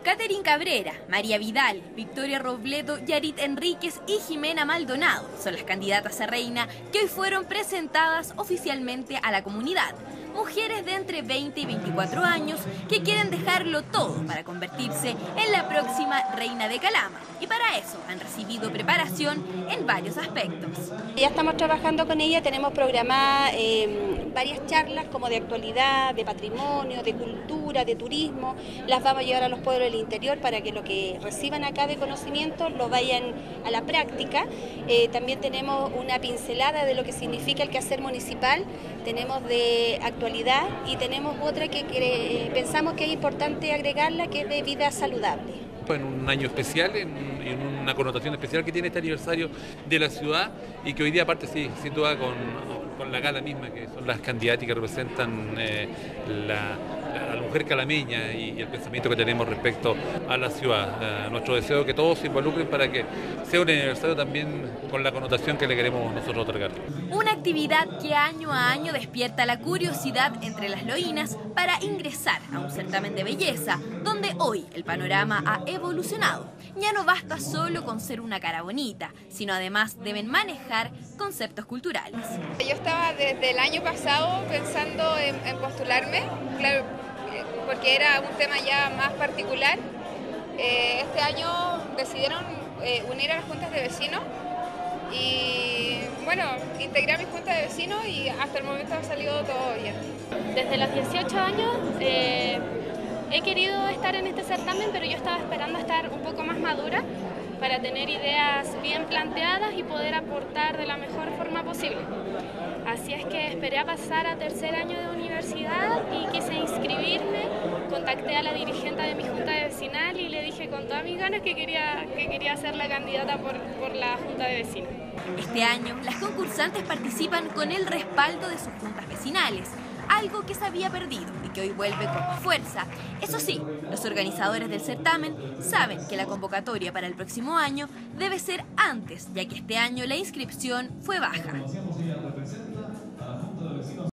Catherine Cabrera, María Vidal, Victoria Robledo, Yarit Enríquez y Jimena Maldonado son las candidatas a reina que hoy fueron presentadas oficialmente a la comunidad. Mujeres de entre 20 y 24 años que quieren dejarlo todo para convertirse en la próxima reina de Calama. Y para eso han recibido preparación en varios aspectos. Ya estamos trabajando con ella, tenemos programadas varias charlas como de actualidad, de patrimonio, de cultura, de turismo. Las vamos a llevar a los pueblos del interior para que lo que reciban acá de conocimiento lo vayan a la práctica. También tenemos una pincelada de lo que significa el quehacer municipal, tenemos de actualidad y tenemos otra que pensamos que es importante agregarla, que es de vida saludable. En un año especial, en una connotación especial que tiene este aniversario de la ciudad y que hoy día aparte sí, sin duda con la gala misma, que son las candidatas que representan a la mujer calameña y el pensamiento que tenemos respecto a la ciudad. Nuestro deseo es que todos se involucren para que sea un aniversario también con la connotación que le queremos nosotros otorgar. Una actividad que año a año despierta la curiosidad entre las loínas para ingresar a un certamen de belleza, donde hoy el panorama ha evolucionado. Ya no basta solo con ser una cara bonita, sino además deben manejar conceptos culturales. Yo estaba desde el año pasado pensando en postularme, claro, porque era un tema ya más particular. Este año decidieron unir a las juntas de vecinos y bueno, integré a mis juntas de vecinos y hasta el momento ha salido todo bien. Desde los 18 años he querido estar en este certamen, pero yo estaba esperando estar un poco más madura para tener ideas bien planteadas y poder aportar de la mejor forma posible. Así es que esperé a pasar a tercer año de universidad y quise inscribirme. Contacté a la dirigente de mi junta de vecinal y le dije con todas mis ganas que quería ser la candidata por la junta de vecinos. Este año, las concursantes participan con el respaldo de sus juntas vecinales, algo que se había perdido y que hoy vuelve con más fuerza. Eso sí, los organizadores del certamen saben que la convocatoria para el próximo año debe ser antes, ya que este año la inscripción fue baja.